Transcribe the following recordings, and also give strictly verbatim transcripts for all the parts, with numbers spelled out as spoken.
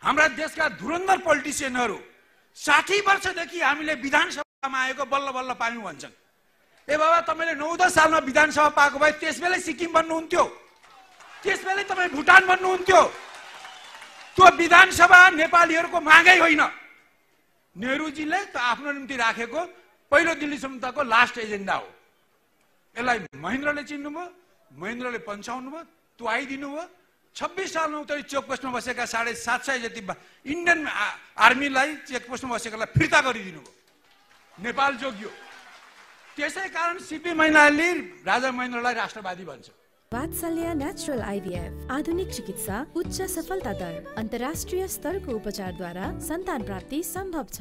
हाम्रा देशका धुरन्धर पोलिटिसियनहरू साठी वर्षदेखि हामीले विधानसभामा आएको बल्ल बल्ल पायौँ भन्छन्। ए बाबा, तपाईँले नौ दस सालमा विधानसभा पाएको भए त्यसबेलै सिक्किम बन्नुहुन्थ्यो, त्यसबेलै तपाईँ भुटान बन्नुहुन्थ्यो। त्यो विधानसभा नेपालीहरूको मागै होइन, नेहरूजीले त आफ्नो निम्ति राखेको पहिलो दिल्ली सम्झौताको लास्ट एजेन्डा हो। यसलाई महेन्द्रले चिन्नुभयो, महेन्द्रले पन्छाउनु भयो, त्यो आइदिनु भयो। छब्बिस सालमा उतै चेकपोस्टमा बसेका साढे सात सय जति इन्डियन आर्मीलाई चेकपोस्टमा बसेकालाई फिर्ता गरिदिनु भयो, नेपाल जोगियो। त्यसै कारण सिपी मैनालीले राजा महेन्द्रलाई राष्ट्रवादी भन्छ। वात्सल्य नेचुरल आइभीएफ आधुनिक चिकित्सा, उच्च सफलता दर, अन्तर्राष्ट्रिय स्तरको उपचारद्वारा सन्तान प्राप्ति सम्भव छ।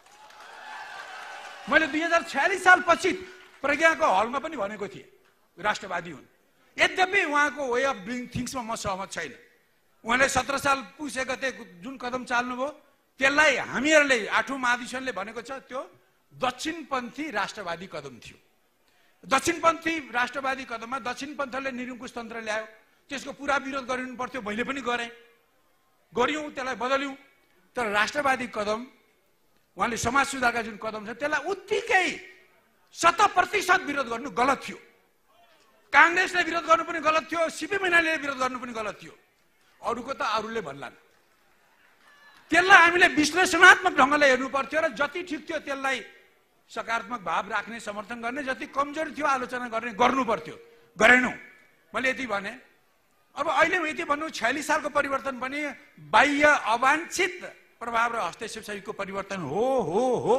मैले दुई हजार छयालिस साल पछि प्रज्ञाको हलमा पनि भनेको थिएँ राष्ट्रवादी हुन्। यद्यपि उहाँको वे अफ डुइङ थिङ्समा म सहमत छैन। उहाँले सत्र साल पुस गते जुन कदम चाल्नुभयो त्यसलाई हामीहरूले आठौँ महाधिवेशनले भनेको छ त्यो दक्षिणपन्थी राष्ट्रवादी कदम थियो। दक्षिणपन्थी राष्ट्रवादी कदममा दक्षिणपन्थीले निरङ्कुश तन्त्र ल्यायो, त्यसको पुरा विरोध गरिनु पर्थ्यो, मैले पनि गरेँ, गऱ्यौँ, त्यसलाई बदल्यौँ। तर राष्ट्रवादी कदम, उहाँले समाज सुधारका जुन कदम छ त्यसलाई उत्तिकै शत प्रतिशत विरोध गर्नु गलत थियो। काङ्ग्रेसले विरोध गर्नु पनि गलत थियो, सिपी मैनालीले विरोध गर्नु पनि गलत थियो। अरूको त अरूले भन्लान्। त्यसलाई हामीले विश्लेषणात्मक ढङ्गले हेर्नु पर्थ्यो र जति ठिक थियो त्यसलाई सकारात्मक भाव राख्ने, समर्थन गर्ने, जति कमजोरी थियो आलोचना गर्ने गर्नु पर्थ्यो, गरेनौँ। मैले यति भने। अब अहिले यति भन्नु छयालिस सालको परिवर्तन पनि बाह्य अवाञ्छित प्रभाव र हस्तक्षेप सहितको परिवर्तन हो हो हो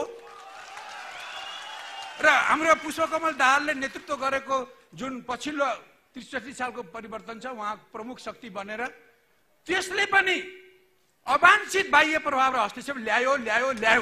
र हाम्रो पुष्पकमल दाहालले नेतृत्व गरेको जुन पछिल्लो त्रिसठी सालको परिवर्तन छ, उहाँ प्रमुख शक्ति बनेर त्यसले पनि अवाञ्छित बाह्य प्रभाव र हस्तक्षेप ल्यायो ल्यायो ल्यायो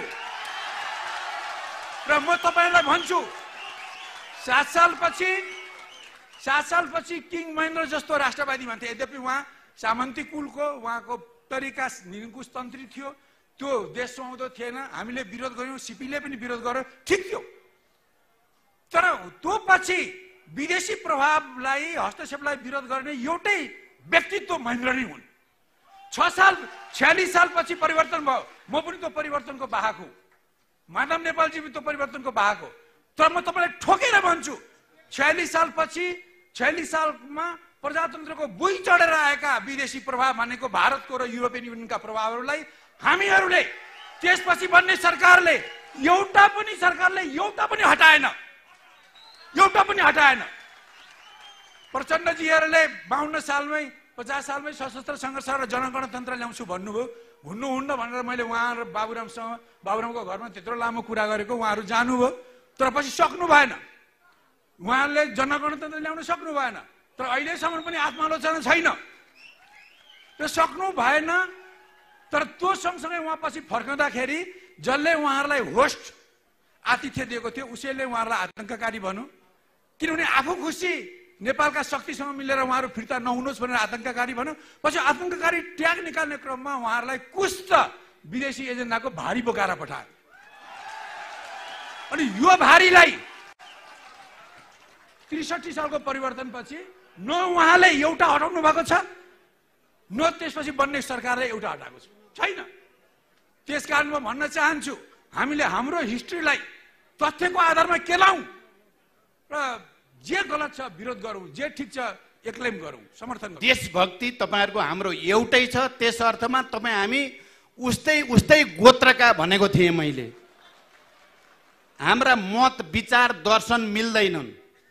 र म तपाईँलाई भन्छु, सात सालपछि सात सालपछि किङ महेन्द्र जस्तो राष्ट्रवादी भन्थे। यद्यपि उहाँ सामन्ती कुलको, उहाँको तरिका निरङ्कुश तन्त्री थियो, त्यो देश सुहाउँदो थिएन। हामीले विरोध गऱ्यौँ, सिपीले पनि विरोध गर्यो, ठिक थियो। तर त्यो पछि विदेशी प्रभावलाई, हस्तक्षेपलाई विरोध गर्ने एउटै व्यक्तित्व महेन्द्र नै हुन्। छ साल छयालिस सालपछि परिवर्तन भयो, म पनि त्यो परिवर्तनको वाहक हुँ, माधव नेपालजी पनि त्यो परिवर्तनको वाहक हो। तर म तपाईँलाई ठोकेर भन्छु, छयालिस सालपछि छयालिस सालमा प्रजातन्त्रको बुई चढेर आएका विदेशी प्रभाव भनेको भारतको र युरोपियन युनियनका प्रभावहरूलाई हामीहरूले, त्यसपछि बन्ने सरकारले एउटा पनि सरकारले एउटा पनि हटाएन, एउटा पनि हटाएन। प्रचण्डजीहरूले बाहन्न सालमै पचास सालमै सशस्त्र सङ्घर्ष र जनगणतन्त्र ल्याउँछु भन्नुभयो, हुन्नुहुन्न भनेर मैले उहाँ र बाबुरामसँग, बाबुरामको घरमा त्यत्रो लामो कुरा गरेको, उहाँहरू जानुभयो। तर पछि सक्नु भएन, उहाँहरूले जनगणतन्त्र ल्याउन सक्नु भएन। तर अहिलेसम्म पनि आत्मालोचना छैन, त्यो सक्नु भएन। तर त्यो सँगसँगै उहाँ पछि फर्कँदाखेरि जसले उहाँहरूलाई होस्ट आतिथ्य दिएको थियो उसैले उहाँहरूलाई आतङ्ककारी भन्यो। किनभने आफू खुसी नेपालका शक्तिसँग मिलेर उहाँहरू फिर्ता नहुनुहोस् भनेर आतङ्ककारी भन्यो। पछि आतङ्ककारी ट्याग निकाल्ने क्रममा उहाँहरूलाई कुछ त विदेशी एजेन्डाको भारी बोकाएर पठायो। अनि यो भारीलाई त्रिसठी सालको परिवर्तनपछि न उहाँले एउटा हटाउनु भएको छ, न त्यसपछि बन्ने सरकारले एउटा हटाएको छैन। त्यसकारण म भन्न चाहन्छु, हामीले हाम्रो हिस्ट्रीलाई तथ्यको आधारमा केलाउँ र जे गलत छ विरोध गरौँ, जे ठिक छ एक्लेम गरौँ, समर्थन गरौँ। देशभक्ति तपाईँहरूको हाम्रो एउटै छ, त्यस अर्थमा तपाईँ हामी उस्तै उस्तै गोत्रका भनेको थिएँ मैले। हाम्रा मत विचार दर्शन मिल्दैनन्।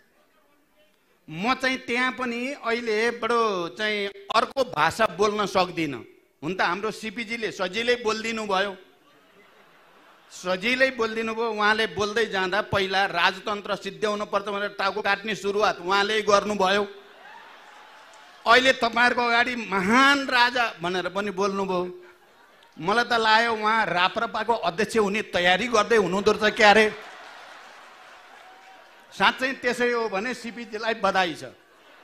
म चाहिँ त्यहाँ पनि अहिले बडो चाहिँ अर्को भाषा बोल्न सक्दिनँ। हुन त हाम्रो सिपीजीले सजिलै बोलिदिनु भयो, सजिलै बोलिदिनु भयो। उहाँले बोल्दै जाँदा पहिला राजतन्त्र सिद्ध्याउनु पर्छ भनेर टाउको काट्ने सुरुवात उहाँले गर्नुभयो। अहिले तपाईँहरूको अगाडि महान राजा भनेर पनि बोल्नुभयो। मलाई त लाग्यो उहाँ राप्रपाको अध्यक्ष हुने तयारी गर्दै हुनुहुँदो रहेछ क्या अरे। साँच्चै त्यसै हो भने सिपीजीलाई बधाई छ।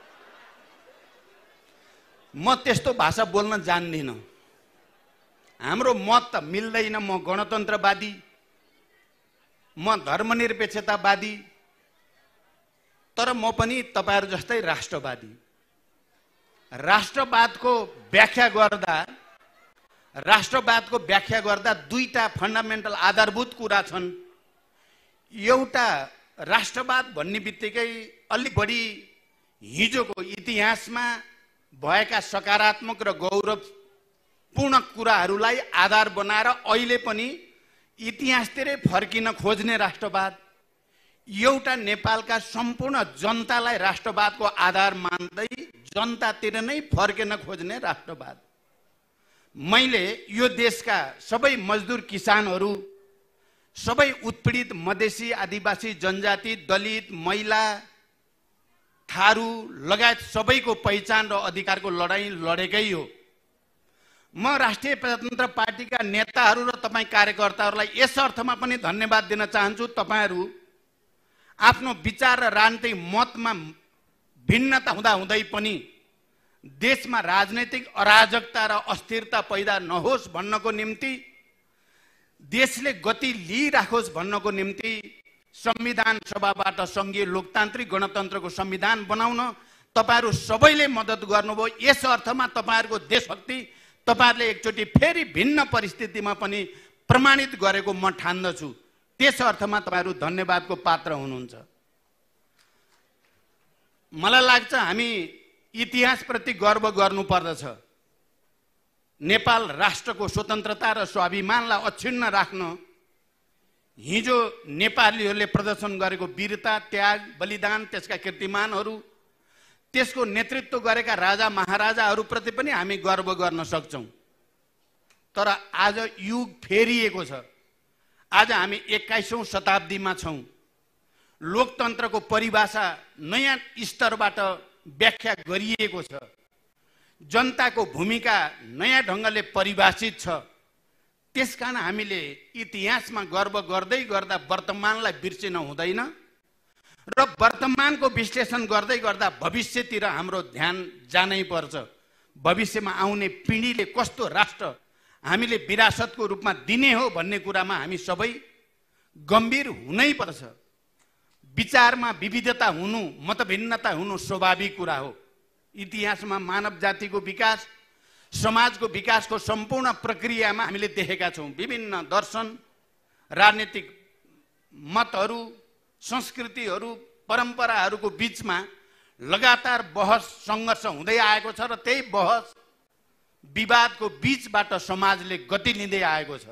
म त्यस्तो भाषा बोल्न जान्दिनँ। हाम्रो मत त मिल्दैन। म गणतन्त्रवादी, म धर्मनिरपेक्षतावादी, तर म पनि तपाईँहरू जस्तै राष्ट्रवादी। राष्ट्रवादको व्याख्या गर्दा राष्ट्रवादको व्याख्या गर्दा दुईटा फन्डामेन्टल आधारभूत कुरा छन्। एउटा राष्ट्रवाद भन्ने बित्तिकै अलि बढी हिजोको इतिहासमा भएका सकारात्मक र गौरवपूर्ण कुराहरूलाई आधार बनाएर अहिले पनि इतिहासतिरै फर्किन खोज्ने राष्ट्रवाद, एउटा नेपालका सम्पूर्ण जनतालाई राष्ट्रवादको आधार मान्दै जनतातिर नै फर्किन खोज्ने राष्ट्रवाद। मैले यो देशका सबै मजदुर किसानहरू, सबै उत्पीडित मधेसी, आदिवासी, जनजाति, दलित, महिला, थारू लगायत सबैको पहिचान र अधिकारको लडाईँ लडेकै हो। म राष्ट्रिय प्रजातन्त्र पार्टीका नेताहरू र तपाईँ कार्यकर्ताहरूलाई यस अर्थमा पनि धन्यवाद दिन चाहन्छु। तपाईँहरू आफ्नो विचार र राजनीतिक मतमा भिन्नता हुँदा हुँदै पनि देशमा राजनैतिक अराजकता र अस्थिरता पैदा नहोस् भन्नको निम्ति, देशले गति लिइराखोस् भन्नको निम्ति संविधान सभाबाट संघीय लोकतान्त्रिक गणतन्त्रको संविधान बनाउन तपाईहरू सबैले मद्दत गर्नुभयो। यस अर्थमा तपाईहरूको देशभक्ति तपाईहरूले एकचोटि फेरि भिन्न परिस्थितिमा पनि प्रमाणित गरेको म ठान्दछु। त्यस अर्थमा तपाईहरू धन्यवादको पात्र हुनुहुन्छ। मलाई लाग्छ हामी इतिहासप्रति गर्व गर्नुपर्दछ। नेपाल राष्ट्रको स्वतन्त्रता र स्वाभिमानलाई अक्षुण्ण राख्न हिजो नेपालीहरूले प्रदर्शन गरेको वीरता, त्याग, बलिदान, त्यसका कीर्तिमानहरू, त्यसको नेतृत्व गरेका राजा महाराजाहरूप्रति पनि हामी गर्व गर्न सक्छौँ। तर आज युग फेरिएको छ। आज हामी एक्काइसौँ शताब्दीमा छौँ। लोकतन्त्रको परिभाषा नयाँ स्तरबाट व्याख्या गरिएको छ। जनताको भूमिका नयाँ ढङ्गले परिभाषित छ। त्यसकारण हामीले इतिहासमा गर्व गर्दै गर्दा वर्तमानलाई बिर्सिन हुँदैन र वर्तमानको विश्लेषण गर्दै गर्दा भविष्यतिर हाम्रो ध्यान जानै पर्छ। भविष्यमा आउने पिँढीले कस्तो राष्ट्र हामीले विरासतको रूपमा दिने हो भन्ने कुरामा हामी सबै गम्भीर हुनै पर्छ। विचारमा विविधता हुनु, मतभिन्नता हुनु स्वाभाविक कुरा हो। इतिहासमा मानव जातिको विकास, समाजको विकासको सम्पूर्ण प्रक्रियामा हामीले देखेका छौँ। विभिन्न दर्शन, राजनीतिक मतहरू, संस्कृतिहरू, परम्पराहरूको बीचमा लगातार बहस सङ्घर्ष हुँदै आएको छ र त्यही बहस विवादको बीचबाट समाजले गति लिँदै आएको छ।